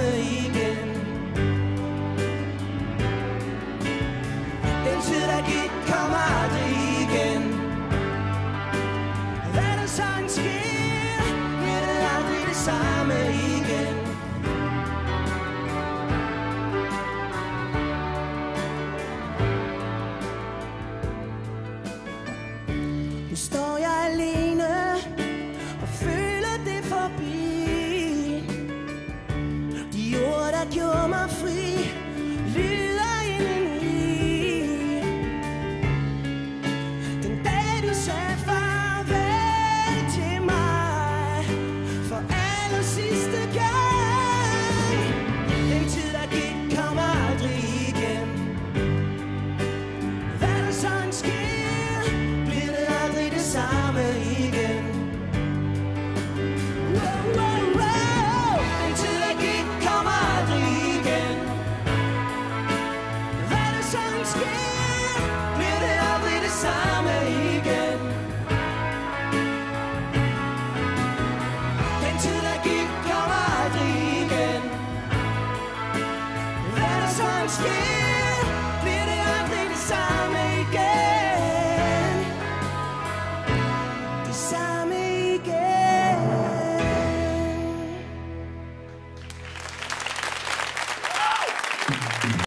igen. Den tid der gik kommer aldrig igen. Hvad der sådan sker, bliver det aldrig det samme igen. Nu står jeg alene og føler det forbi. De ord der gjorde mig fri lyder